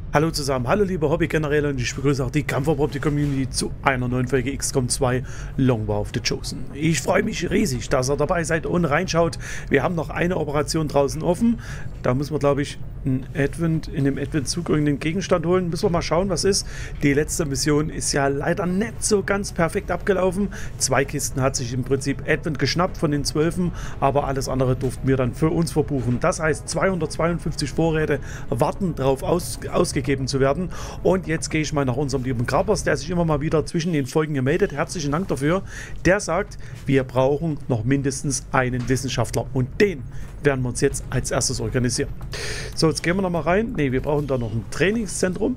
Hallo zusammen, hallo liebe Hobby-Generäle und ich begrüße auch die Kampferprop-Community zu einer neuen Folge XCOM 2 Long War of the Chosen. Ich freue mich riesig, dass ihr dabei seid und reinschaut. Wir haben noch eine Operation draußen offen. Da müssen wir, glaube ich, in dem Advent-Zug irgendeinen Gegenstand holen. Müssen wir mal schauen, was ist. Die letzte Mission ist ja leider nicht so ganz perfekt abgelaufen. 2 Kisten hat sich im Prinzip Advent geschnappt von den 12, aber alles andere durften wir dann für uns verbuchen. Das heißt, 252 Vorräte warten darauf ausgegeben zu werden. Und jetzt gehe ich mal nach unserem lieben Krabers, der sich immer mal wieder zwischen den Folgen gemeldet. Herzlichen Dank dafür. Der sagt, wir brauchen noch mindestens einen Wissenschaftler und den werden wir uns jetzt als erstes organisieren. So, jetzt gehen wir noch mal rein. Ne, wir brauchen da noch ein Trainingszentrum.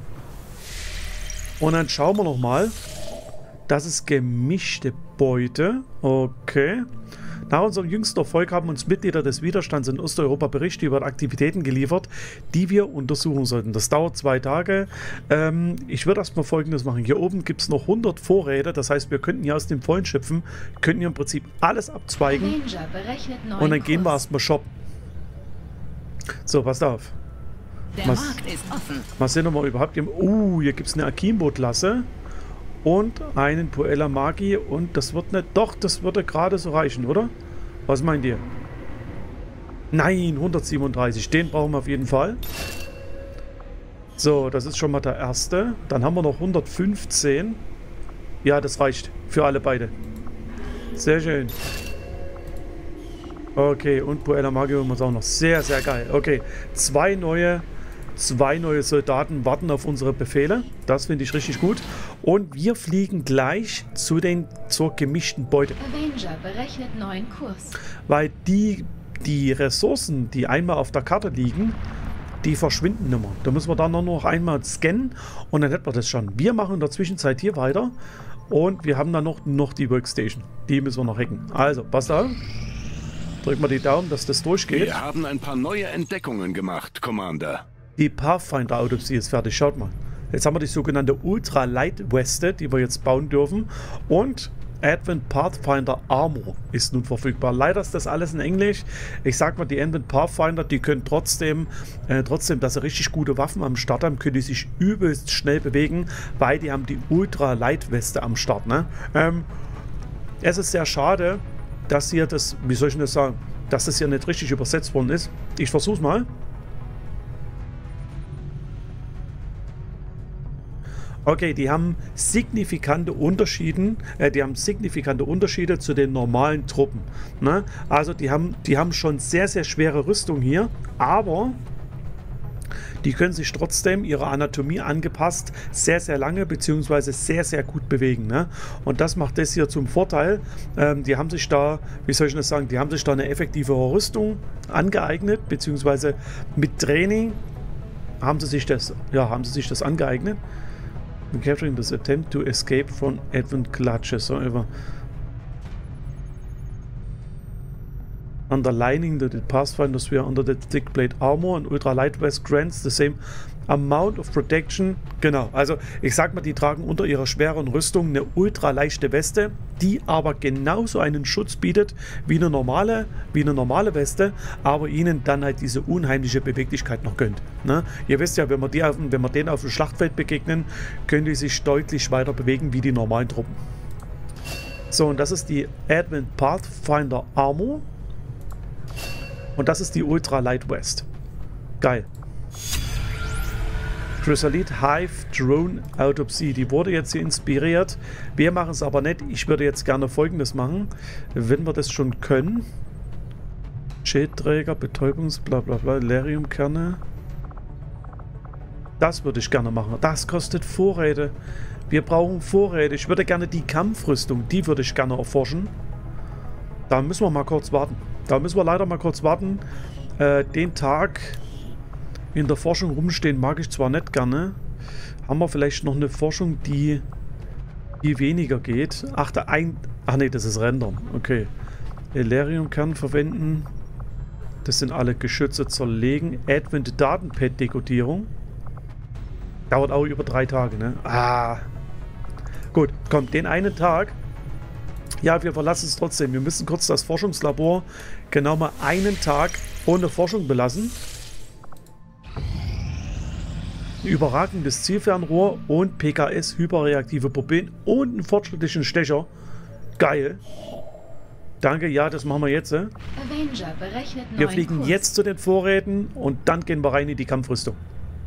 Und dann schauen wir noch mal. Das ist gemischte Beute. Okay. Nach unserem jüngsten Erfolg haben uns Mitglieder des Widerstands in Osteuropa Berichte über Aktivitäten geliefert, die wir untersuchen sollten. Das dauert 2 Tage. Ich würde erstmal Folgendes machen. Hier oben gibt es noch 100 Vorräte. Das heißt, wir könnten hier aus dem Vollen schöpfen, könnten hier im Prinzip alles abzweigen. Und dann gehen wir erstmal shoppen. So, passt auf. Der Markt ist offen. Mal sehen, ob wir überhaupt... hier gibt es eine Akimbo-Klasse. Und einen Puella Magi und das wird nicht... Doch, das würde gerade so reichen, oder? Was meint ihr? Nein, 137. Den brauchen wir auf jeden Fall. So, das ist schon mal der erste. Dann haben wir noch 115. Ja, das reicht für alle beide. Sehr schön. Okay, und Puella Magi haben wir auch noch. Sehr, sehr geil. Okay, zwei neue Soldaten warten auf unsere Befehle. Das finde ich richtig gut. Und wir fliegen gleich zur gemischten Beute. Avenger berechnet neuen Kurs. Weil die Ressourcen, die einmal auf der Karte liegen, die verschwinden immer. Da müssen wir dann noch einmal scannen und dann hätten wir das schon. Wir machen in der Zwischenzeit hier weiter und wir haben dann noch die Workstation. Die müssen wir noch hacken. Also, passt auf. Drück mal die Daumen, dass das durchgeht. Wir haben ein paar neue Entdeckungen gemacht, Commander. Die Pathfinder-Autopsie ist fertig. Schaut mal. Jetzt haben wir die sogenannte Ultra-Light-Weste, die wir jetzt bauen dürfen. Und Advent Pathfinder Armor ist nun verfügbar. Leider ist das alles in Englisch. Ich sag mal, die Advent Pathfinder, die können trotzdem, dass sie richtig gute Waffen am Start haben, können die sich übelst schnell bewegen, weil die haben die Ultra-Light-Weste am Start. Ne? Es ist sehr schade, dass hier das, wie soll ich das sagen, dass das hier nicht richtig übersetzt worden ist. Ich versuch's mal. Okay, die haben signifikante Unterschiede zu den normalen Truppen. Ne? Also die haben schon sehr, sehr schwere Rüstung hier, aber die können sich trotzdem ihrer Anatomie angepasst sehr, sehr lange bzw. sehr, sehr gut bewegen. Ne? Und das macht das hier zum Vorteil. Die haben sich da, wie soll ich das sagen, die haben sich da eine effektivere Rüstung angeeignet, beziehungsweise mit Training haben sie sich das angeeignet. Capturing this attempt to escape from Advent clutches. So ever. Underlining that the Pathfinders were under the thick plate armor and ultra light vest grants the same amount of protection. Genau, also ich sag mal, die tragen unter ihrer schweren Rüstung eine ultra leichte Weste, die aber genauso einen Schutz bietet wie eine normale Weste, aber ihnen dann halt diese unheimliche Beweglichkeit noch gönnt. Ne? Ihr wisst ja, wenn wir denen auf dem Schlachtfeld begegnen, können die sich deutlich weiter bewegen wie die normalen Truppen. So, und das ist die Advent Pathfinder Armor. Und das ist die Ultra Light West. Geil. Chrysalid Hive Drone Autopsie. Die wurde jetzt hier inspiriert. Wir machen es aber nicht. Ich würde jetzt gerne Folgendes machen. Wenn wir das schon können. Schädträger, Betäubungs-, bla bla bla, Leriumkerne. Das würde ich gerne machen. Das kostet Vorräte. Wir brauchen Vorräte. Ich würde gerne die Kampfrüstung, die würde ich gerne erforschen. Da müssen wir mal kurz warten. Da müssen wir leider mal kurz warten. Den Tag in der Forschung rumstehen mag ich zwar nicht gerne. Haben wir vielleicht noch eine Forschung, die weniger geht? Ach nee, das ist Rendern. Okay. Eleriumkern verwenden. Das sind alle Geschütze zerlegen. Advent Datenpad Dekodierung. Dauert auch über 3 Tage, ne? Gut, komm, den einen Tag. Ja, wir verlassen es trotzdem. Wir müssen kurz das Forschungslabor genau mal einen Tag ohne Forschung belassen. ein überragendes Zielfernrohr und PKS hyperreaktive Pupillen und einen fortschrittlichen Stecher. Geil. Danke, ja, das machen wir jetzt. Avenger berechnet Wir neuen fliegen Kurs. jetzt zu den Vorräten und dann gehen wir rein in die Kampfrüstung.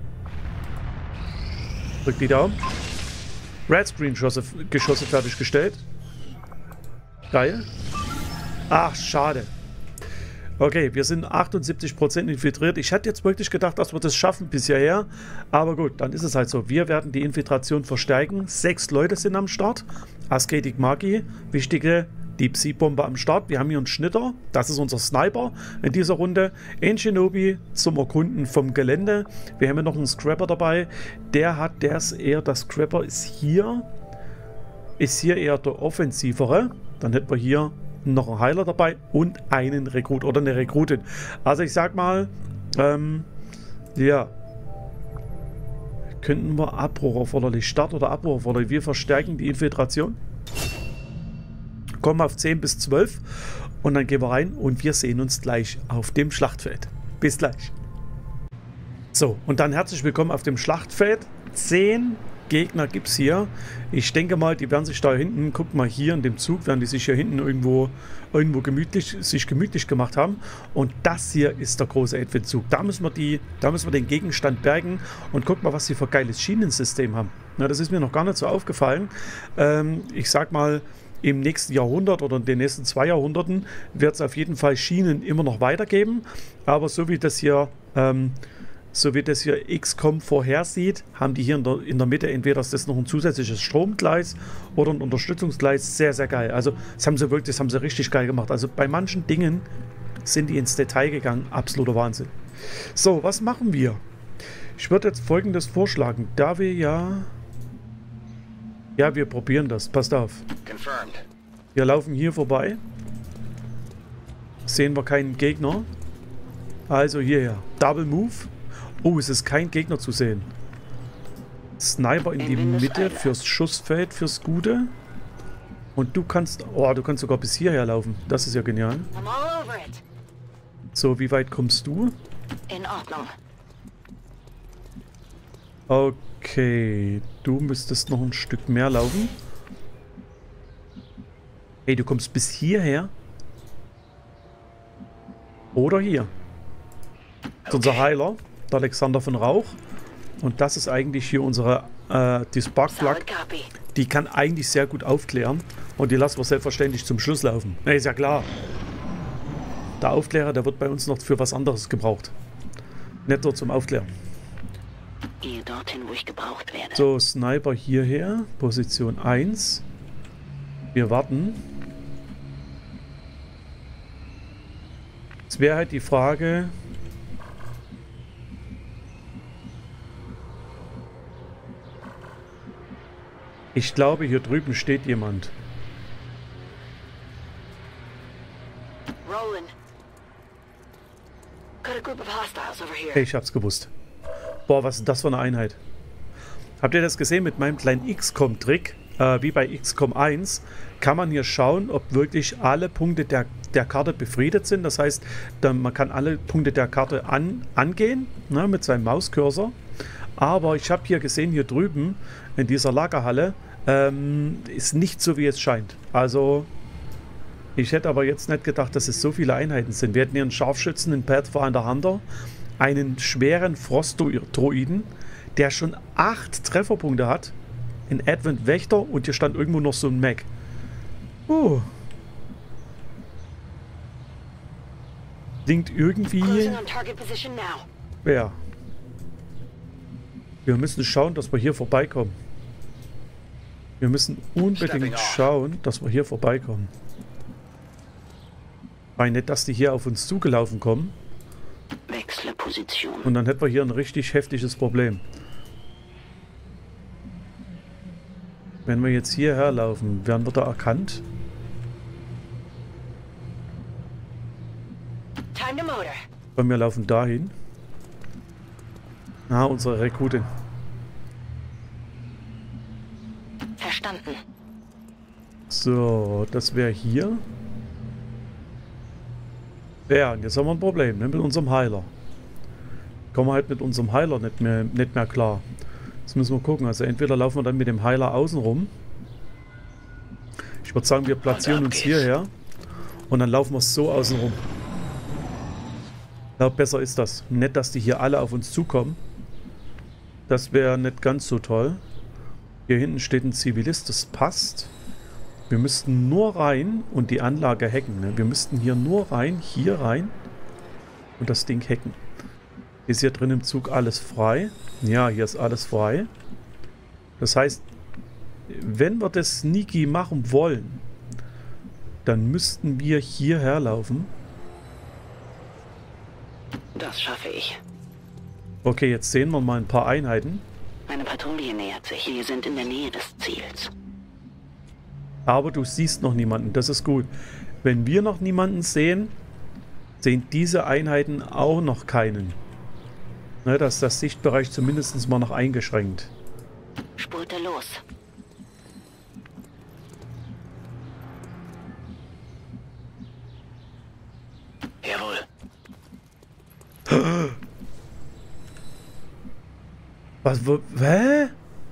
Drück die Daumen. Red Screen Geschosse fertiggestellt. Geil. Ach, schade. Okay, wir sind 78% infiltriert. Ich hätte jetzt wirklich gedacht, dass wir das schaffen bis hierher. Aber gut, dann ist es halt so. Wir werden die Infiltration verstärken. 6 Leute sind am Start. Ascetic Magi, wichtige Deep Sea Bombe am Start. Wir haben hier einen Schnitter. Das ist unser Sniper in dieser Runde. Ein Shinobi zum Erkunden vom Gelände. Wir haben hier noch einen Scrapper dabei. Der Scrapper ist hier eher der offensivere. Dann hätten wir hier noch einen Heiler dabei und einen Rekrut oder eine Rekrutin. Also ich sag mal, ja, könnten wir Abbruch erforderlich, Start oder Abbruch erforderlich. Wir verstärken die Infiltration, kommen auf 10 bis 12 und dann gehen wir rein und wir sehen uns gleich auf dem Schlachtfeld. Bis gleich. So, und dann herzlich willkommen auf dem Schlachtfeld. 10 Gegner gibt es hier. Ich denke mal, die werden sich da hinten, guck mal hier in dem Zug, werden die sich hier hinten irgendwo gemütlich gemacht haben. Und das hier ist der große Advent-Zug. Da müssen wir den Gegenstand bergen und guck mal, was sie für geiles Schienensystem haben. Na, das ist mir noch gar nicht so aufgefallen. Ich sag mal, im nächsten Jahrhundert oder in den nächsten 2 Jahrhunderten wird es auf jeden Fall Schienen immer noch weitergeben. Aber so wie das hier XCOM vorhersieht, haben die hier in der Mitte entweder ist das noch ein zusätzliches Stromgleis oder ein Unterstützungsgleis. Sehr, sehr geil. Also das haben sie richtig geil gemacht. Also bei manchen Dingen sind die ins Detail gegangen. Absoluter Wahnsinn. So, was machen wir? Ich würde jetzt Folgendes vorschlagen. Da wir ja, wir probieren das. Passt auf. Confirmed. Wir laufen hier vorbei. Sehen wir keinen Gegner. Also hierher. Double Move. Oh, es ist kein Gegner zu sehen. Sniper in die Mitte fürs Schussfeld, fürs Gute. Und du kannst sogar bis hierher laufen. Das ist ja genial. So, wie weit kommst du? In Ordnung. Okay, du müsstest noch ein Stück mehr laufen. Hey, du kommst bis hierher. Oder hier. Das ist unser Heiler. Der Alexander von Rauch. Und das ist eigentlich hier unsere die Sparkplug. Die kann eigentlich sehr gut aufklären. Und die lassen wir selbstverständlich zum Schluss laufen. Ne, ist ja klar. Der Aufklärer, der wird bei uns noch für was anderes gebraucht. Nicht nur zum Aufklären. Gehe dorthin, wo ich gebraucht werde. So, Sniper hierher. Position 1. Wir warten. Es wäre halt die Frage... Ich glaube, hier drüben steht jemand. Hey, ich hab's gewusst. Boah, was ist das für eine Einheit? Habt ihr das gesehen mit meinem kleinen XCOM-Trick? Wie bei XCOM 1 kann man hier schauen, ob wirklich alle Punkte der Karte befriedet sind. Das heißt, man kann alle Punkte der Karte angehen, ne, mit seinem Mauscursor. Aber ich habe hier gesehen, hier drüben in dieser Lagerhalle, ist nicht so, wie es scheint. Also, ich hätte aber jetzt nicht gedacht, dass es so viele Einheiten sind. Wir hätten hier einen Scharfschützen, einen Pathfinder Hunter, einen schweren Frost-Droiden, der schon 8 Trefferpunkte hat, einen Advent Wächter und hier stand irgendwo noch so ein Mech. Klingt irgendwie... Ja. Wir müssen schauen, dass wir hier vorbeikommen. Wir müssen unbedingt schauen, dass wir hier vorbeikommen. Weil nicht, dass die hier auf uns zugelaufen kommen. Wechsle Position. Und dann hätten wir hier ein richtig heftiges Problem. Wenn wir jetzt hierher laufen, werden wir da erkannt? Und wir laufen dahin. Ah, unsere Rekrutin. Verstanden. So, das wäre hier. Ja, und jetzt haben wir ein Problem, ne, mit unserem Heiler. kommen wir halt mit unserem Heiler nicht mehr klar. Das müssen wir gucken. Also entweder laufen wir dann mit dem Heiler außen rum. Ich würde sagen, wir platzieren uns hierher. Und dann laufen wir so außen rum. Ich glaube, besser ist das. Nicht, dass die hier alle auf uns zukommen. Das wäre nicht ganz so toll. Hier hinten steht ein Zivilist, das passt. Wir müssten nur rein und die Anlage hacken. Ne? Wir müssten hier nur rein, hier rein und das Ding hacken. Ist hier drin im Zug alles frei? Ja, hier ist alles frei. Das heißt, wenn wir das sneaky machen wollen, dann müssten wir hierher laufen. Das schaffe ich. Okay, jetzt sehen wir mal ein paar Einheiten. Eine Patrouille nähert sich. Wir sind in der Nähe des Ziels. Aber du siehst noch niemanden, das ist gut. Wenn wir noch niemanden sehen, sehen diese Einheiten auch noch keinen. Ne, dass das Sichtbereich zumindest mal noch eingeschränkt. Spurte los. Jawohl. Was, hä?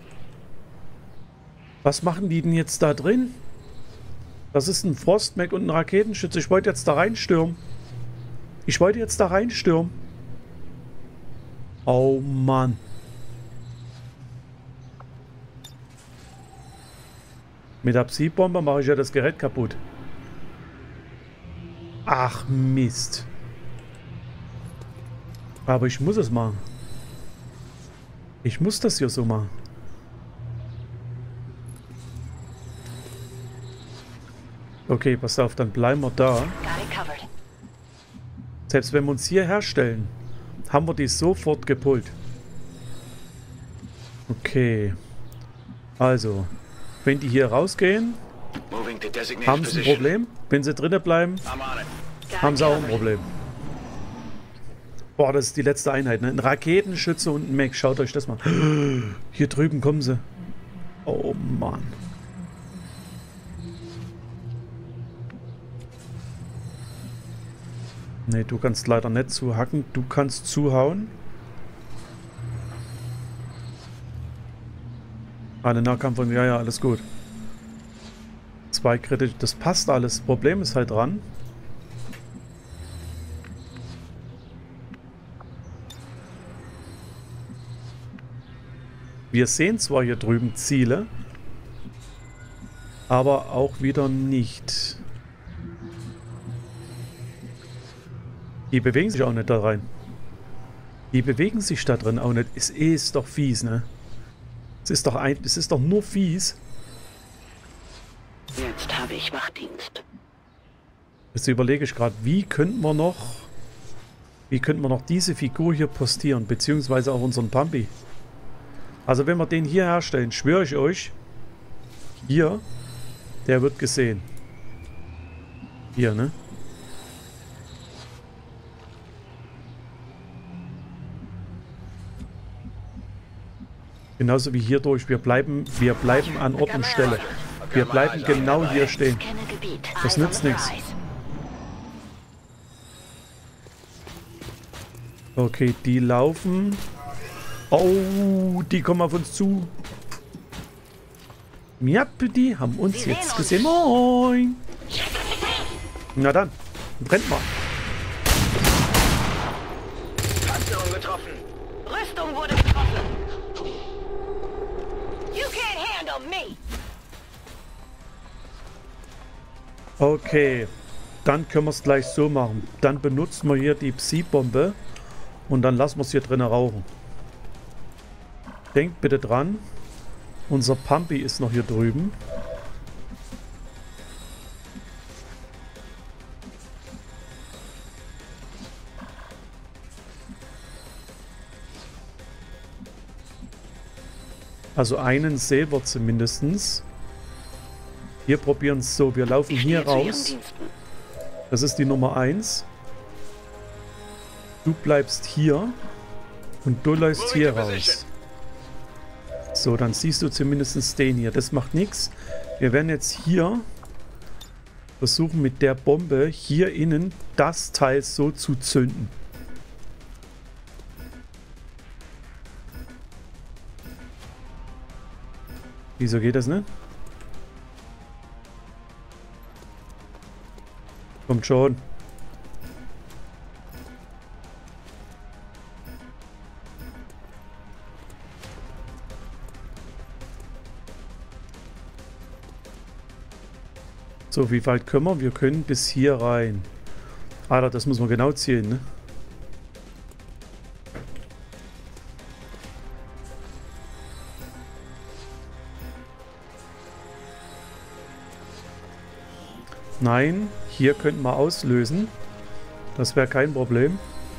Was machen die denn jetzt da drin? Das ist ein Frostmech und ein Raketenschütze. Ich wollte jetzt da reinstürmen. Oh Mann. Mit der Psi-Bombe mache ich ja das Gerät kaputt. Ach Mist. Aber ich muss es machen. Ich muss das hier so machen. Okay, pass auf, dann bleiben wir da. Selbst wenn wir uns hier herstellen, haben wir die sofort gepullt. Okay. Also, wenn die hier rausgehen, haben sie ein Problem. Wenn sie drinnen bleiben, haben sie auch ein Problem. Boah, das ist die letzte Einheit, ne? Ein Raketenschütze und ein Mech. Schaut euch das mal. Hier drüben kommen sie. Oh Mann. Ne, du kannst leider nicht zuhacken. Du kannst zuhauen. Alle Nahkampf und ja, alles gut. 2 kritisch, das passt alles. Problem ist halt dran. Wir sehen zwar hier drüben Ziele, aber auch wieder nicht. Die bewegen sich auch nicht da rein. Die bewegen sich da drin auch nicht. Es ist doch fies, ne? Es ist doch nur fies. Jetzt habe ich Wachdienst. Jetzt überlege ich gerade, wie könnten wir noch diese Figur hier postieren, beziehungsweise auch unseren Pampi. Also wenn wir den hier herstellen, schwöre ich euch, hier, der wird gesehen. Hier, ne? Genauso wie hier durch. Wir bleiben an Ort und Stelle. Wir bleiben genau hier stehen. Das nützt nichts. Okay, die laufen. Oh, die kommen auf uns zu. Ja, die haben uns jetzt gesehen. Moin. Na dann, brennt mal. Panzerung getroffen. Rüstung wurde getroffen. You can't handle me. Okay, dann können wir es gleich so machen. Dann benutzen wir hier die Psi-Bombe und dann lassen wir es hier drinnen rauchen. Denkt bitte dran, unser Pampi ist noch hier drüben. Also einen sehen wir zumindest. Wir probieren es so, wir laufen hier raus. Das ist die Nummer 1. Du bleibst hier und du läufst hier raus. So, dann siehst du zumindest den hier. Das macht nichts. Wir werden jetzt hier versuchen mit der Bombe hier innen das Teil so zu zünden. Wieso geht das nicht? Kommt schon. So, wie weit können wir? Wir können bis hier rein. Alter, das muss man genau zählen, ne? Nein, hier könnten wir auslösen. Das wäre kein Problem.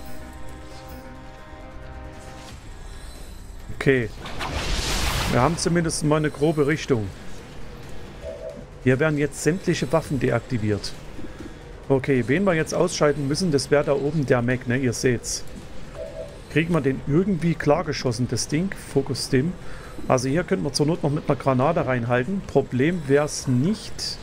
Okay. Wir haben zumindest mal eine grobe Richtung. Hier werden jetzt sämtliche Waffen deaktiviert. Okay, wen wir jetzt ausschalten müssen, das wäre da oben der Mac, ne? Ihr seht's. Kriegen wir den irgendwie klar geschossen, das Ding? Focus Stim. Also hier könnten wir zur Not noch mit einer Granate reinhalten. Problem wäre es nicht.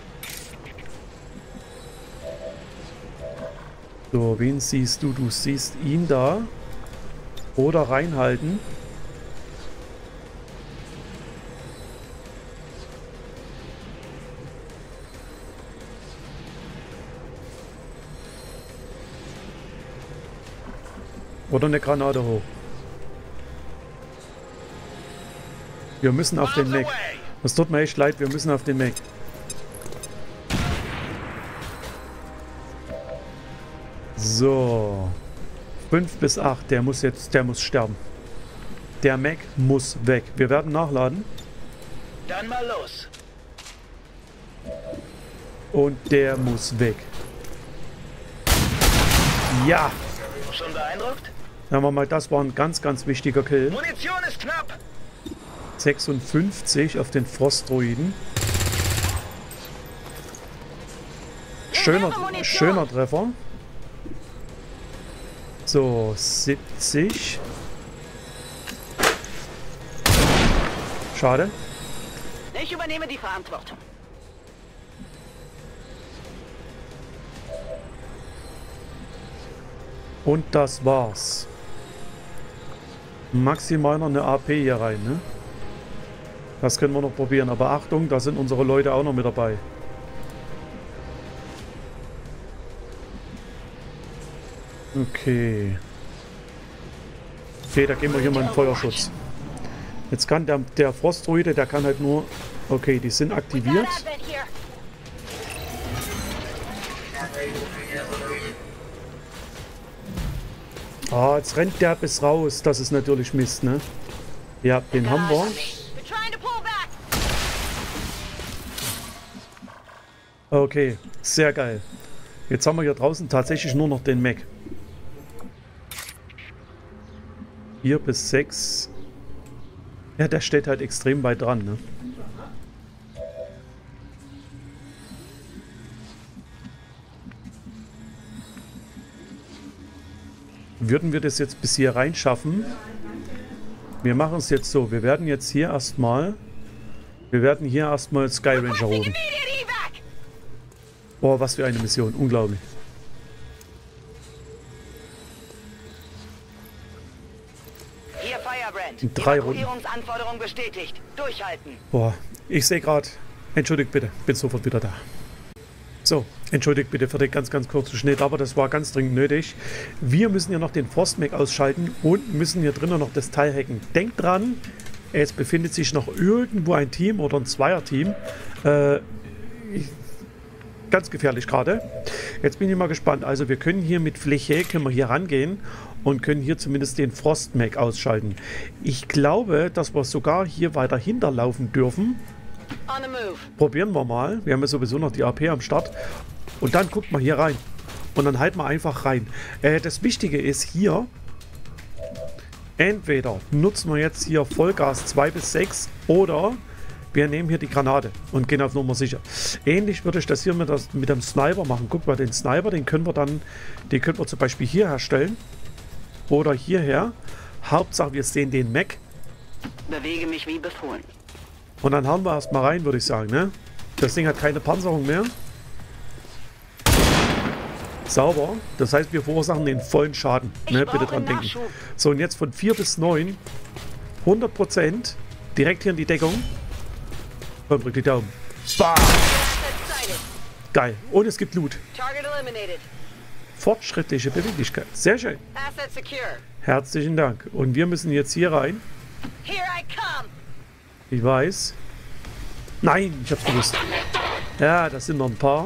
So, wen siehst du? Du siehst ihn da. Oder reinhalten. Oder eine Granate hoch. Wir müssen auf den Mac. Es tut mir echt leid, wir müssen auf den Mac. So. 5 bis 8, der muss sterben. Der Mac muss weg. Wir werden nachladen. Dann mal los. Und der muss weg. Ja! Schon beeindruckt? Sagen wir mal, das war ein ganz, ganz wichtiger Kill. Munition ist knapp. 56 auf den Frostdroiden. Schöner Treffer. So, 70. Schade. Ich übernehme die Verantwortung. Und das war's. Maximal noch eine AP hier rein, ne? Das können wir noch probieren. Aber Achtung, da sind unsere Leute auch noch mit dabei. Okay. Okay, da gehen wir hier mal in Feuerschutz. Jetzt kann der Frostdroide, der kann halt nur... Okay, die sind aktiviert. Ah, jetzt rennt der bis raus. Das ist natürlich Mist, ne? Ja, den haben wir. Okay, sehr geil. Jetzt haben wir hier draußen tatsächlich nur noch den Mac. 4 bis 6. Ja, der steht halt extrem weit dran, ne? Würden wir das jetzt bis hier rein schaffen? Wir machen es jetzt so. Wir werden jetzt hier erstmal... Wir werden hier erstmal Sky Ranger rufen. Boah, was für eine Mission. Unglaublich. Hier Firebrand. In 3 Runden. Evakuierungsanforderung bestätigt. Durchhalten. Boah, ich sehe gerade... Entschuldigt bitte, bin sofort wieder da. So, entschuldigt bitte für den ganz, ganz kurzen Schnitt, aber das war ganz dringend nötig. Wir müssen hier noch den Frostmac ausschalten und müssen hier drinnen noch das Teil hacken. Denkt dran, es befindet sich noch irgendwo ein Team oder ein Zweierteam. Ganz gefährlich gerade. Jetzt bin ich mal gespannt. Also wir können hier mit Fläche, können wir hier rangehen und können hier zumindest den Frostmac ausschalten. Ich glaube, dass wir sogar hier weiter hinterlaufen dürfen. Probieren wir mal. Wir haben ja sowieso noch die AP am Start. Und dann guckt man hier rein. Und dann halten wir einfach rein. Das Wichtige ist hier, entweder nutzen wir jetzt hier Vollgas 2 bis 6 oder wir nehmen hier die Granate und gehen auf Nummer sicher. Ähnlich würde ich das hier mit dem Sniper machen. Guck mal, den Sniper, den können wir zum Beispiel hier herstellen. Oder hierher. Hauptsache, wir sehen den Mac. Bewege mich wie befohlen. Und dann hauen wir erstmal rein, würde ich sagen, ne? Das Ding hat keine Panzerung mehr. Sauber. Das heißt, wir verursachen den vollen Schaden. Ne? Bitte dran denken. So, und jetzt von 4 bis 9. 100%. Direkt hier in die Deckung. Komm, drück die Daumen. Bah! Geil. Und es gibt Loot. Target eliminated. Fortschrittliche Beweglichkeit. Sehr schön. Asset secure. Herzlichen Dank. Und wir müssen jetzt hier rein. Here I come. Ich weiß. Nein, ich hab's gewusst. Ja, das sind noch ein paar.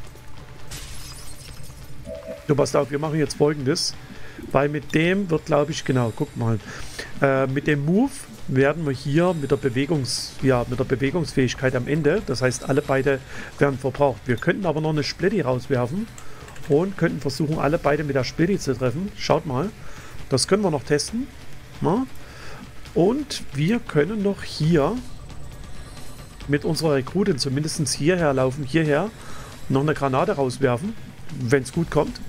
Du passt auf, wir machen jetzt Folgendes. Weil mit dem wird, glaube ich, genau, guck mal. Mit dem Move werden wir hier mit der Bewegungsfähigkeit am Ende, das heißt, alle beide werden verbraucht. Wir könnten aber noch eine Splitty rauswerfen und könnten versuchen, alle beide mit der Splitty zu treffen. Schaut mal, das können wir noch testen. Na? Und wir können noch hier mit unserer Rekrutin zumindest hierher laufen, hierher, noch eine Granate rauswerfen, wenn es gut kommt.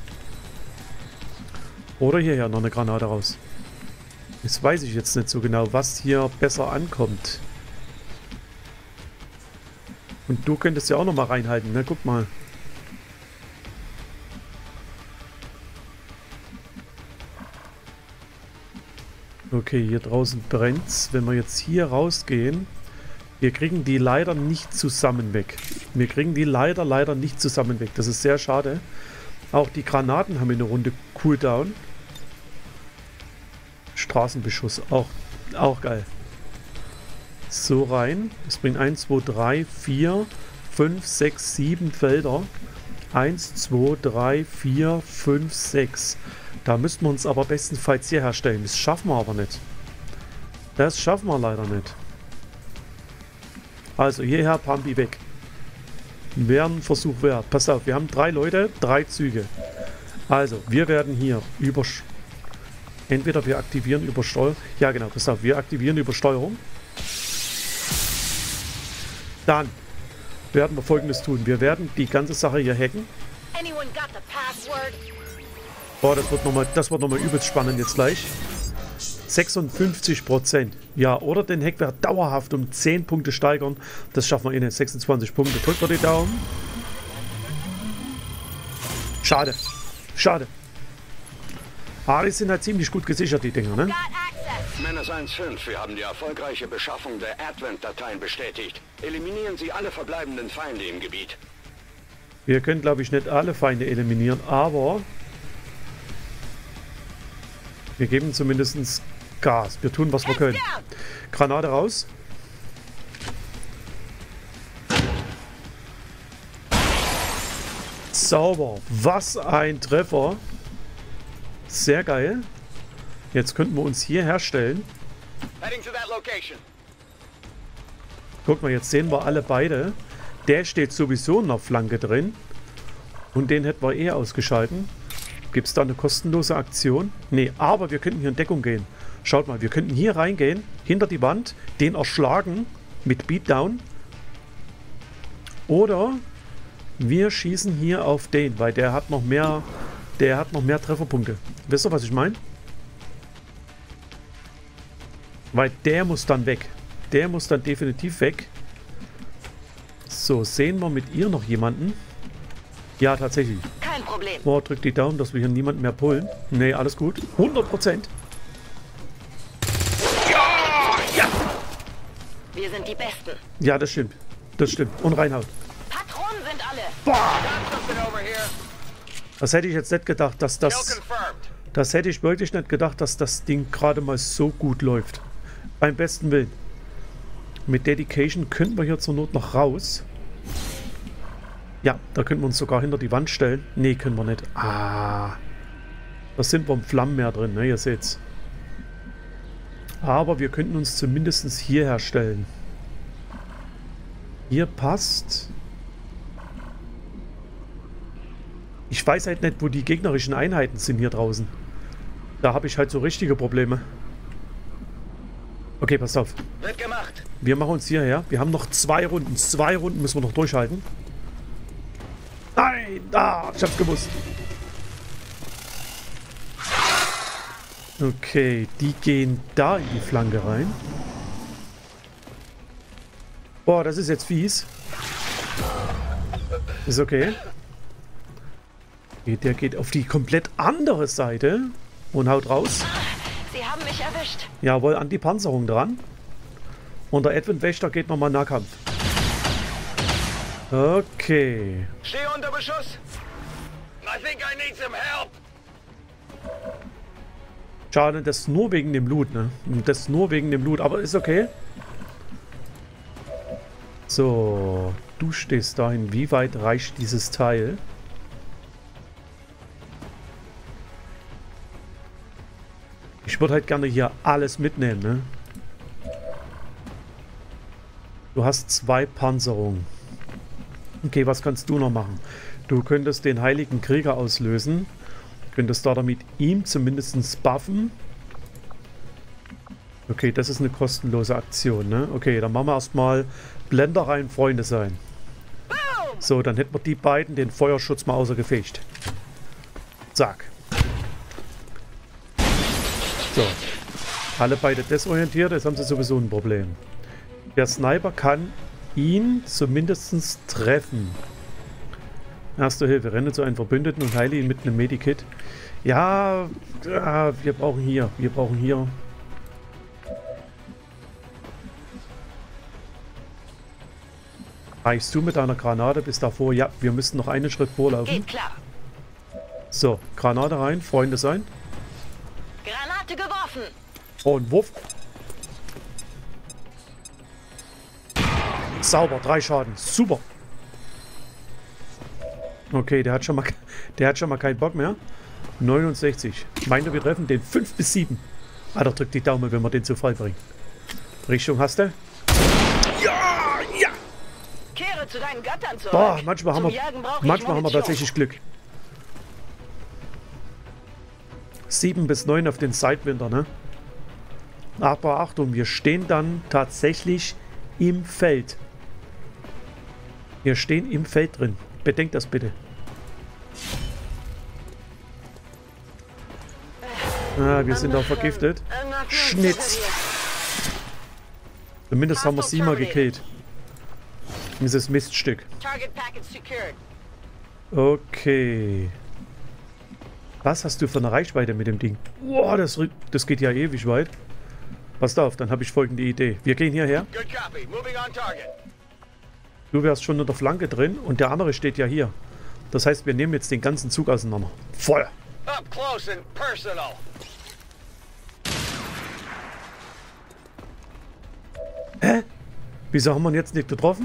Oder hierher noch eine Granate raus. Das weiß ich jetzt nicht so genau, was hier besser ankommt. Und du könntest ja auch noch mal reinhalten, ne? Guck mal. Okay, hier draußen brennt's. Wenn wir jetzt hier rausgehen, wir kriegen die leider nicht zusammen weg. Wir kriegen die leider nicht zusammen weg. Das ist sehr schade. Auch die Granaten haben eine Runde Cooldown. Straßenbeschuss, auch geil. So rein. Das bringt 1, 2, 3, 4, 5, 6, 7 Felder. 1, 2, 3, 4, 5, 6. Da müssten wir uns aber bestenfalls hier herstellen. Das schaffen wir aber nicht. Das schaffen wir leider nicht. Also hierher, Pampi weg. Wäre ein Versuch wert. Pass auf, wir haben 3 Leute, 3 Züge. Also, wir werden hier entweder wir aktivieren Übersteuerung. Ja genau, pass auf, wir aktivieren Übersteuerung. Dann werden wir Folgendes tun. Wir werden die ganze Sache hier hacken. Boah, das wird nochmal übelst spannend jetzt gleich. 56%. Ja, oder den Hackwert dauerhaft um 10 Punkte steigern. Das schaffen wir in 26 Punkte. Drückt wir die Daumen. Schade. Schade. Aber die sind halt ziemlich gut gesichert, die Dinger, ne? Menace 1-5, wir haben die erfolgreiche Beschaffung der Advent-Dateien bestätigt. Eliminieren Sie alle verbleibenden Feinde im Gebiet. Wir können, glaube ich, nicht alle Feinde eliminieren, aber wir geben zumindest Gas. Wir tun, was wir können. Granate raus. Sauber. Was ein Treffer. Sehr geil. Jetzt könnten wir uns hier herstellen. Guck mal, jetzt sehen wir alle beide. Der steht sowieso in der Flanke drin. Und den hätten wir ausgeschalten. Gibt es da eine kostenlose Aktion? Nee, aber wir könnten hier in Deckung gehen. Schaut mal, wir könnten hier reingehen, hinter die Wand, den erschlagen mit Beatdown. Oder wir schießen hier auf den, weil der hat noch mehr Trefferpunkte. Wisst ihr, was ich meine? Weil der muss dann weg. Der muss dann definitiv weg. So, sehen wir mit ihr noch jemanden? Ja, tatsächlich. Kein Problem. Boah, drückt die Daumen, dass wir hier niemanden mehr pullen. Nee, alles gut. 100%. Ja! Ja! Wir sind die Besten. Ja, das stimmt. Das stimmt. Und reinhaut. Patronen sind alle. Boah! Das hätte ich jetzt nicht gedacht, dass das... Das hätte ich wirklich nicht gedacht, dass das Ding gerade mal so gut läuft. Beim besten Willen. Mit Dedication könnten wir hier zur Not noch raus. Ja, da könnten wir uns sogar hinter die Wand stellen. Nee, können wir nicht. Ah. Da sind wir im Flammenmeer drin, ne? Ihr seht's. Aber wir könnten uns zumindest hier herstellen. Hier passt. Ich weiß halt nicht, wo die gegnerischen Einheiten sind hier draußen. Da habe ich halt so richtige Probleme. Okay, passt auf. Wird gemacht. Wir machen uns hierher. Wir haben noch 2 Runden. 2 Runden müssen wir noch durchhalten. Nein! Ah, ich hab's gewusst. Okay, die gehen da in die Flanke rein. Boah, das ist jetzt fies. Ist okay. Der geht auf die komplett andere Seite und haut raus. Sie haben mich erwischt. Jawohl, an die Panzerung dran. Und der Advent-Wächter geht nochmal Nahkampf. Okay. Stehe unter Beschuss. I think I need some help. Schade, das nur wegen dem Loot, ne? Das nur wegen dem Loot, aber ist okay. So, du stehst dahin. Wie weit reicht dieses Teil? Ich würde halt gerne hier alles mitnehmen, ne? Du hast 2 Panzerungen. Okay, was kannst du noch machen? Du könntest den Heiligen Krieger auslösen. Könntest da damit ihm zumindest buffen. Okay, das ist eine kostenlose Aktion, ne? Okay, dann machen wir erstmal Blender rein, Freunde sein. So, dann hätten wir die beiden den Feuerschutz mal außer Gefecht. Zack. So. Alle beide desorientiert, jetzt haben sie sowieso ein Problem. Der Sniper kann ihn zumindest treffen. Erste Hilfe. Renne zu einem Verbündeten und heile ihn mit einem Medikit. Ja, wir brauchen hier. Wir brauchen hier. Reichst du mit einer Granate bis davor? Ja, wir müssen noch einen Schritt vorlaufen. Geht klar. So, Granate rein. Freunde sein. Granate geworfen. Und Wurf. Sauber, 3 Schaden. Super. Okay, der hat schon mal keinen Bock mehr. 69. Meint ihr, wir treffen den 5 bis 7. Alter, drückt die Daumen, wenn wir den zu frei bringen. Richtung hast du? Ja, ja. Kehre zu deinen Göttern zurück. Boah, manchmal haben wir tatsächlich Glück. 7 bis 9 auf den Sidewinder, ne? Aber Achtung, wir stehen dann tatsächlich im Feld. Wir stehen im Feld drin. Bedenkt das bitte. Ah, wir sind auch vergiftet. Schnitz. Zumindest haben wir sie mal gekillt. Dieses Miststück. Okay. Was hast du für eine Reichweite mit dem Ding? Boah, das geht ja ewig weit. Passt auf, dann habe ich folgende Idee. Wir gehen hierher. Du wärst schon in der Flanke drin und der andere steht ja hier. Das heißt, wir nehmen jetzt den ganzen Zug auseinander. Feuer! Up close and personal. Hä? Wieso haben wir ihn jetzt nicht getroffen?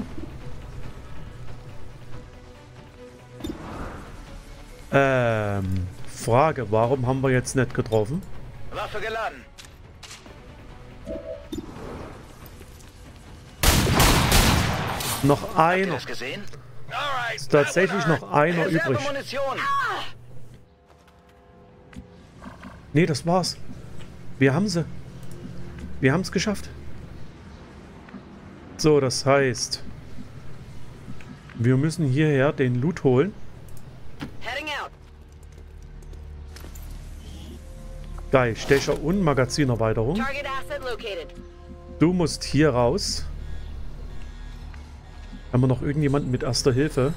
Frage, warum haben wir jetzt nicht getroffen? Waffe geladen. Noch einer. Das gesehen? Ist tatsächlich noch einer übrig. Nee, das war's. Wir haben sie. Wir haben es geschafft. So, das heißt, wir müssen hierher den Loot holen. Geil, Stecher und Magazinerweiterung. Du musst hier raus. Haben wir noch irgendjemanden mit Erster Hilfe?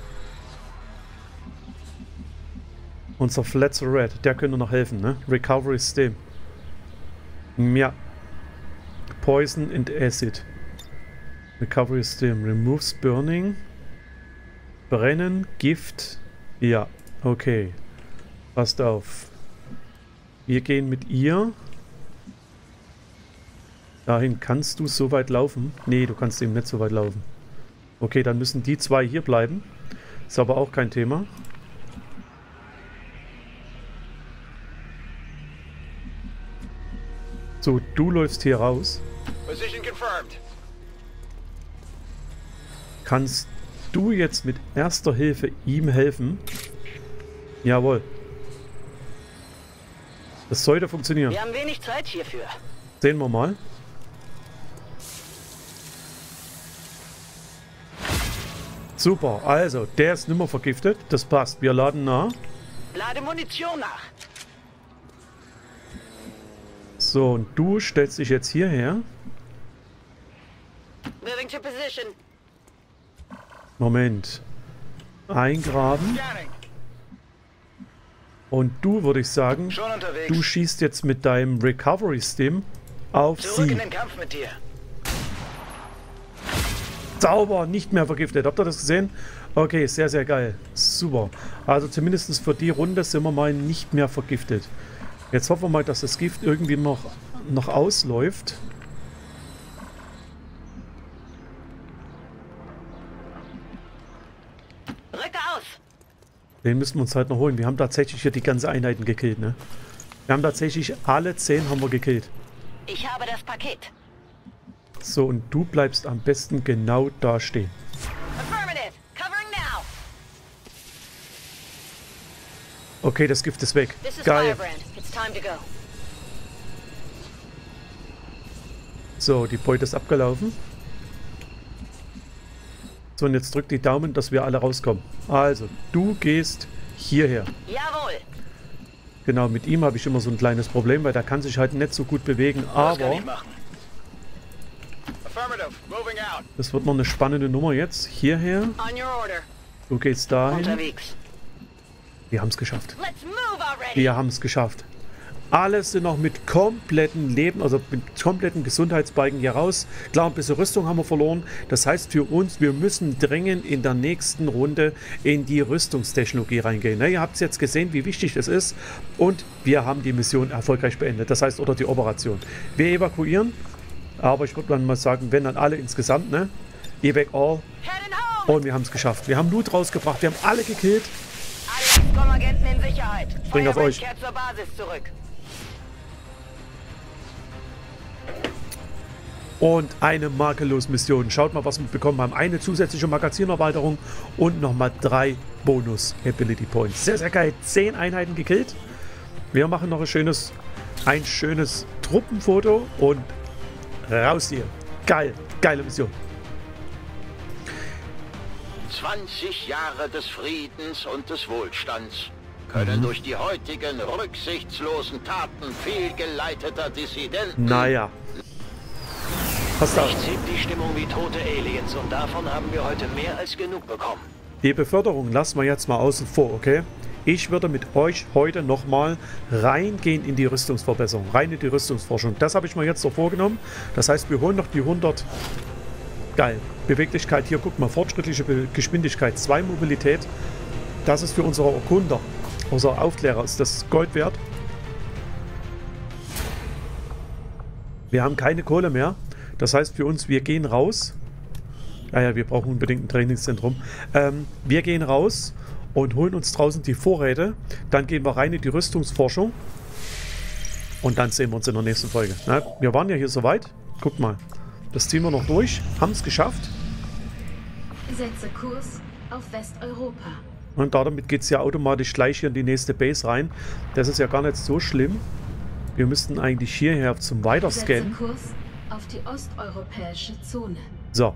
Unser Fletcher Red, der könnte noch helfen, ne? Recovery System. Ja. Poison and Acid. Recovery System. Removes Burning. Brennen. Gift. Ja, okay. Passt auf. Wir gehen mit ihr. Dahin kannst du so weit laufen. Nee, du kannst eben nicht so weit laufen. Okay, dann müssen die 2 hier bleiben. Ist aber auch kein Thema. So, du läufst hier raus. Kannst du jetzt mit Erster Hilfe ihm helfen? Jawohl. Das sollte funktionieren. Wir haben wenig Zeit hierfür. Sehen wir mal. Super, also der ist nicht mehr vergiftet. Das passt. Wir laden nach. Lade Munition nach. So, und du stellst dich jetzt hierher. Moving to position. Moment. Eingraben. Und du, würde ich sagen, du schießt jetzt mit deinem Recovery Stim auf Zurück sie. in den Kampf mit dir. Sauber, nicht mehr vergiftet. Habt ihr das gesehen? Okay, sehr, sehr geil. Super. Also zumindest für die Runde sind wir mal nicht mehr vergiftet. Jetzt hoffen wir mal, dass das Gift irgendwie noch ausläuft. Rücke aus! Den müssen wir uns halt noch holen. Wir haben tatsächlich hier die ganze Einheiten gekillt, ne? Wir haben tatsächlich alle 10 haben wir gekillt. Ich habe das Paket. So, und du bleibst am besten genau da stehen. Affirmative. Covering now. Okay, das Gift ist weg. This is Geil. Firebrand. It's time to go. So, die Beute ist abgelaufen. So, und jetzt drück die Daumen, dass wir alle rauskommen. Also, du gehst hierher. Jawohl. Genau, mit ihm habe ich immer so ein kleines Problem, weil der kann sich halt nicht so gut bewegen, aber das wird noch eine spannende Nummer jetzt. Hierher, On your order. du gehst dahin. Unterwegs. Wir haben es geschafft. Let's move already. Wir haben es geschafft. Alle sind noch mit kompletten Leben, also mit kompletten Gesundheitsbalken hier raus. Klar, ein bisschen Rüstung haben wir verloren. Das heißt für uns, wir müssen dringend in der nächsten Runde in die Rüstungstechnologie reingehen. Ne, ihr habt es jetzt gesehen, wie wichtig das ist. Und wir haben die Mission erfolgreich beendet. Das heißt, oder die Operation. Wir evakuieren. Aber ich würde dann mal sagen, wenn dann alle insgesamt, ne? Evac all. Heading home. Und wir haben es geschafft. Wir haben Loot rausgebracht. Wir haben alle gekillt. Alle XCOM-Agenten in Sicherheit. Bring auf Firebrand euch. kehrt zur Basis zurück. Und eine makellos Mission. Schaut mal, was wir bekommen haben. Eine zusätzliche Magazinerweiterung und nochmal 3 Bonus-Ability Points. Sehr, sehr geil. 10 Einheiten gekillt. Wir machen noch ein schönes Truppenfoto und raus hier. Geil. Geile Mission. 20 Jahre des Friedens und des Wohlstands können durch die heutigen rücksichtslosen Taten fehlgeleiteter Dissidenten... Naja. Passt auf. Ich zieht die Stimmung wie tote Aliens und davon haben wir heute mehr als genug bekommen. Die Beförderung lassen wir jetzt mal außen vor, okay? Ich würde mit euch heute nochmal reingehen in die Rüstungsverbesserung, rein in die Rüstungsforschung. Das habe ich mir jetzt so vorgenommen. Das heißt, wir holen noch die 100... Geil. Beweglichkeit hier, guck mal, fortschrittliche Geschwindigkeit, 2 Mobilität. Das ist für unsere Erkunder, unser Aufklärer, ist das Gold wert. Wir haben keine Kohle mehr. Das heißt für uns, wir gehen raus. Naja, wir brauchen unbedingt ein Trainingszentrum. Wir gehen raus und holen uns draußen die Vorräte. Dann gehen wir rein in die Rüstungsforschung. Und dann sehen wir uns in der nächsten Folge. Na, wir waren ja hier soweit. Guckt mal. Das ziehen wir noch durch. Haben es geschafft. Setze Kurs auf Westeuropa. Und damit geht es ja automatisch gleich hier in die nächste Base rein. Das ist ja gar nicht so schlimm. Wir müssten eigentlich hierher zum Weiterscannen. Setze Kurs auf die osteuropäische Zone. So.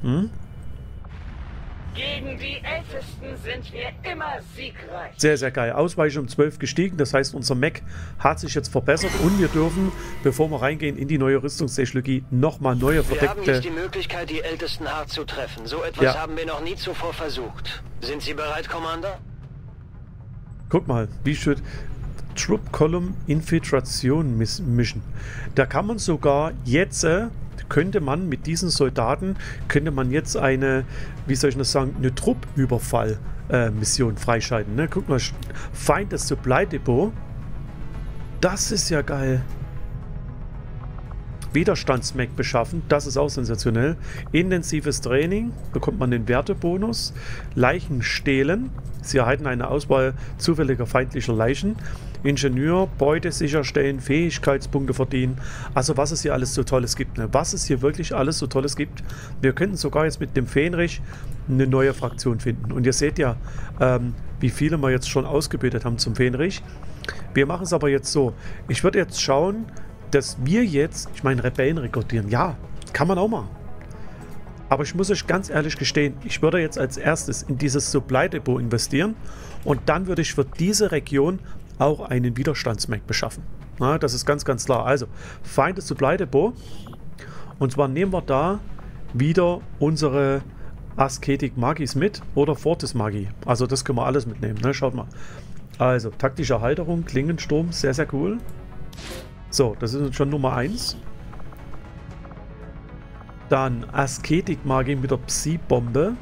Gegen die Ältesten sind wir immer siegreich. Sehr, sehr geil. Ausweichung um 12 gestiegen. Das heißt, unser Mech hat sich jetzt verbessert. Und wir dürfen, bevor wir reingehen in die neue Rüstungstechnologie, nochmal neue Wir haben verdeckte... jetzt die Möglichkeit, die Ältesten hart zu treffen. So etwas Ja. haben wir noch nie zuvor versucht. Sind Sie bereit, Commander? Guck mal, wie schön... Troop Column Infiltration Mission. Da kann man sogar jetzt... könnte man mit diesen Soldaten, könnte man jetzt eine, wie soll ich das sagen, eine Truppüberfall-Mission freischalten. Ne? Guck mal, Feind des Supply Depot. Das ist ja geil. Widerstandsmech beschaffen, das ist auch sensationell. Intensives Training, bekommt man den Wertebonus. Leichen stehlen, Sie erhalten eine Auswahl zufälliger feindlicher Leichen. Ingenieur, Beute sicherstellen, Fähigkeitspunkte verdienen. Also was es hier alles so Tolles gibt. Ne? Was es hier wirklich alles so Tolles gibt. Wir könnten sogar jetzt mit dem Fähnrich eine neue Fraktion finden. Und ihr seht ja, wie viele wir jetzt schon ausgebildet haben zum Fähnrich. Wir machen es aber jetzt so. Ich würde jetzt schauen, dass wir jetzt, ich meine Rebellen rekrutieren. Ja, kann man auch machen. Aber ich muss euch ganz ehrlich gestehen, ich würde jetzt als erstes in dieses Supply Depot investieren und dann würde ich für diese Region auch einen Widerstandsmech beschaffen. Na, das ist ganz, ganz klar. Also, Feind des Supply Depot. Und zwar nehmen wir da wieder unsere Asketik Magis mit oder Fortis Magi. Also das können wir alles mitnehmen. Ne? Schaut mal. Also, taktische Halterung, Klingensturm, sehr, sehr cool. So, das ist schon Nummer 1. Dann Asketik-Magie mit der Psi-Bombe.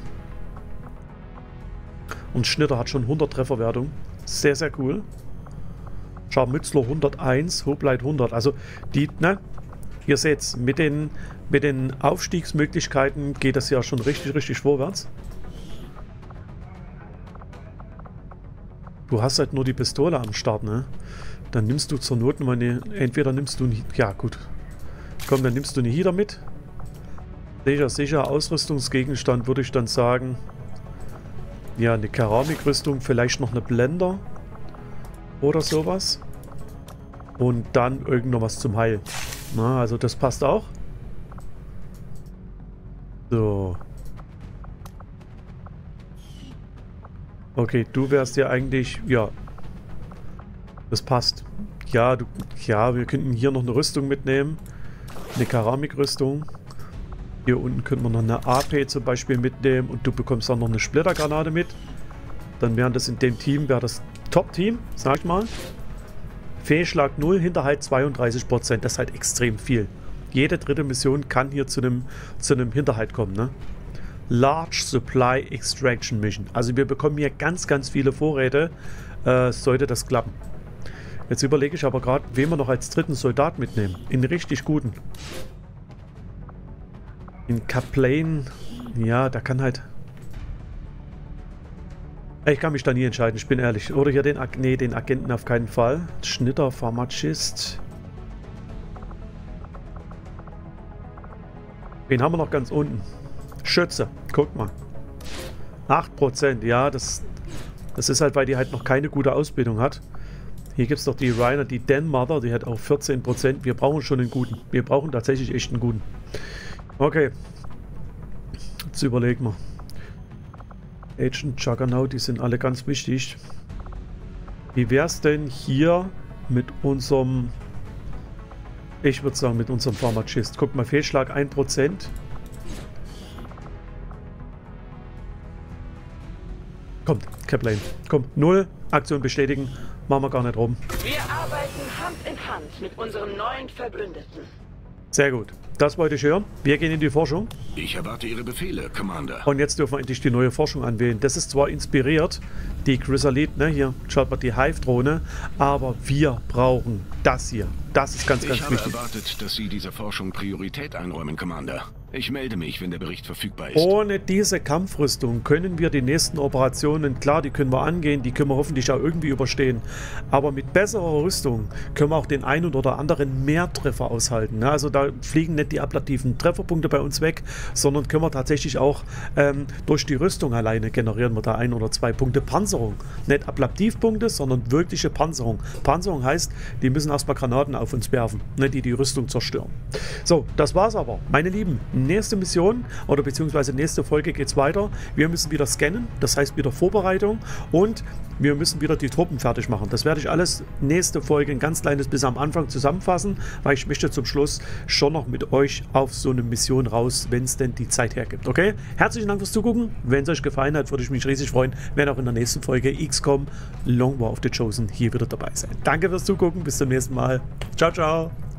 Und Schnitter hat schon 100 Trefferwertung. Sehr, sehr cool. Scharmützler 101, Hoplite 100. Also die, ne? Ihr seht's, mit den Aufstiegsmöglichkeiten geht das ja schon richtig, richtig vorwärts. Du hast halt nur die Pistole am Start, ne? Dann nimmst du zur Not mal eine, entweder nimmst du, ja gut. Komm, dann nimmst du eine Heater mit. Sicher, Ausrüstungsgegenstand würde ich dann sagen. Ja, eine Keramikrüstung, vielleicht noch eine Blender. Oder sowas. Und dann irgend noch was zum Heil. Na, also das passt auch. So. Okay, du wärst ja eigentlich, ja. Das passt. Ja, wir könnten hier noch eine Rüstung mitnehmen. Eine Keramikrüstung. Hier unten könnten wir noch eine AP zum Beispiel mitnehmen. Und du bekommst auch noch eine Splittergranate mit. Dann wären das in dem Team, wäre das Top-Team, sag ich mal. Fehlschlag 0, Hinterhalt 32%. Das ist halt extrem viel. Jede dritte Mission kann hier zu einem Hinterhalt kommen, ne? Large Supply Extraction Mission. Also wir bekommen hier ganz, ganz viele Vorräte. Sollte das klappen. Jetzt überlege ich aber gerade, wen wir noch als dritten Soldat mitnehmen. In richtig guten. In Kaplane. Ja, da kann halt... Ich kann mich da nie entscheiden, ich bin ehrlich. Oder hier den Agenten auf keinen Fall. Schnitter, Pharmacist. Wen haben wir noch ganz unten? Schütze, guck mal. 8%, ja, das ist halt, weil die halt noch keine gute Ausbildung hat. Hier gibt es doch die Rainer, die Dan Mother, die hat auch 14%. Wir brauchen schon einen guten. Wir brauchen tatsächlich echt einen guten. Okay. Jetzt überlegen wir. Agent Juggernaut, die sind alle ganz wichtig. Wie wäre es denn hier mit unserem, ich würde sagen mit unserem Pharmacist. Guck mal, Fehlschlag 1%. Kommt, Kaplane. Komm, 0, Aktion bestätigen. Machen wir gar nicht rum. Wir arbeiten Hand in Hand mit unserem neuen Verbündeten. Sehr gut. Das wollte ich hören. Wir gehen in die Forschung. Ich erwarte Ihre Befehle, Commander. Und jetzt dürfen wir endlich die neue Forschung anwählen. Das ist zwar inspiriert, die Chrysalid, ne, hier schaut mal die Hive-Drohne, aber wir brauchen das hier. Das ist ganz, ganz wichtig. Ich habe erwartet, dass Sie dieser Forschung Priorität einräumen, Commander. Ich melde mich, wenn der Bericht verfügbar ist. Ohne diese Kampfrüstung können wir die nächsten Operationen, klar, die können wir angehen, die können wir hoffentlich auch irgendwie überstehen. Aber mit besserer Rüstung können wir auch den einen oder anderen Mehrtreffer aushalten. Ne? Also da fliegen nicht die ablativen Trefferpunkte bei uns weg, sondern können wir tatsächlich auch durch die Rüstung alleine generieren wir da 1 oder 2 Punkte Panzerung. Nicht Ablativpunkte, sondern wirkliche Panzerung. Panzerung heißt, die müssen erstmal Granaten auf uns werfen, ne, die die Rüstung zerstören. So, das war's aber. Meine Lieben, nächste Mission oder beziehungsweise nächste Folge geht's weiter. Wir müssen wieder scannen, das heißt wieder Vorbereitung und wir müssen wieder die Truppen fertig machen. Das werde ich alles nächste Folge ein ganz kleines bis am Anfang zusammenfassen, weil ich möchte zum Schluss schon noch mit euch auf so eine Mission raus, wenn es denn die Zeit hergibt. Okay? Herzlichen Dank fürs Zugucken. Wenn es euch gefallen hat, würde ich mich riesig freuen, wenn auch in der nächsten Folge XCOM Long War of the Chosen hier wieder dabei seid. Danke fürs Zugucken. Bis zum nächsten Mal. Ciao, ciao.